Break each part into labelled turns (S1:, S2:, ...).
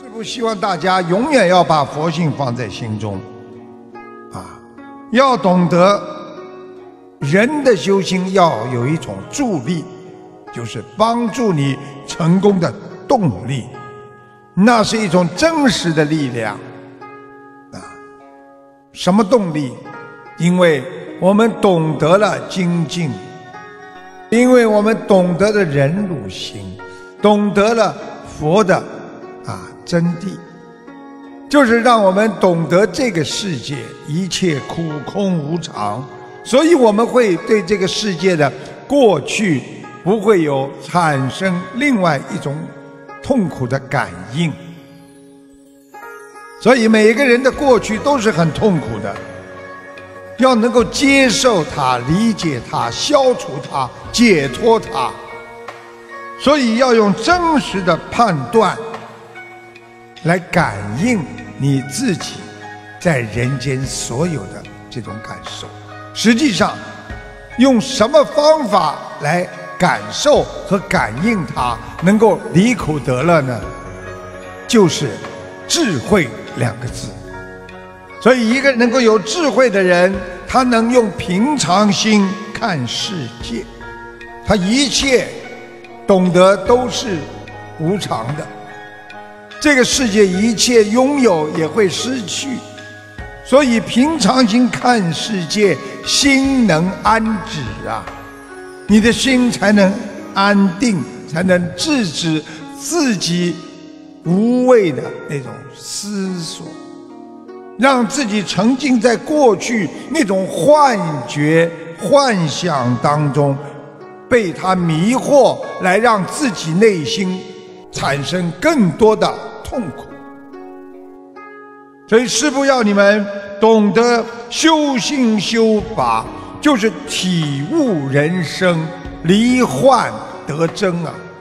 S1: 父希望大家永远要把佛性放在心中，要懂得人的修行要有一种助力，就是帮助你成功的动力，那是一种真实的力量什么动力？因为我们懂得了精进，因为我们懂得了忍辱行，懂得了佛的真谛，就是让我们懂得这个世界一切苦空无常，所以我们会对这个世界的过去不会有产生另外一种痛苦的感应。所以每一个人的过去都是很痛苦的，要能够接受它、理解它、消除它、解脱它，所以要用真实的判断来感应你自己在人间所有的这种感受。实际上用什么方法来感受和感应它能够离苦得乐呢？就是智慧两个字。所以一个能够有智慧的人，他能用平常心看世界，他一切懂得都是无常的，这个世界一切拥有也会失去，所以平常心看世界，心能安止你的心才能安定，才能制止自己无谓的那种思索，让自己沉浸在过去那种幻觉幻想当中，被它迷惑，来让自己内心产生更多的痛苦。所以师父要你们懂得修心修法，就是体悟人生，离幻得真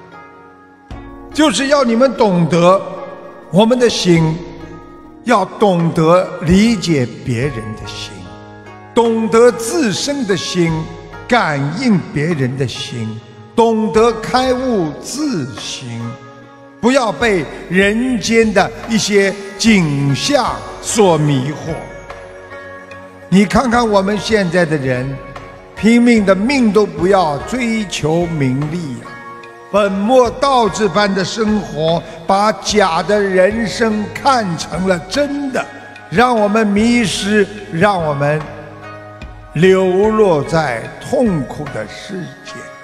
S1: 就是要你们懂得我们的心，要懂得理解别人的心，懂得自身的心，感应别人的心，懂得开悟自心，不要被人间的一些景象所迷惑。你看看我们现在的人，拼命的命都不要，追求名利本末倒置般的生活，把假的人生看成了真的，让我们迷失，让我们流落在痛苦的世界。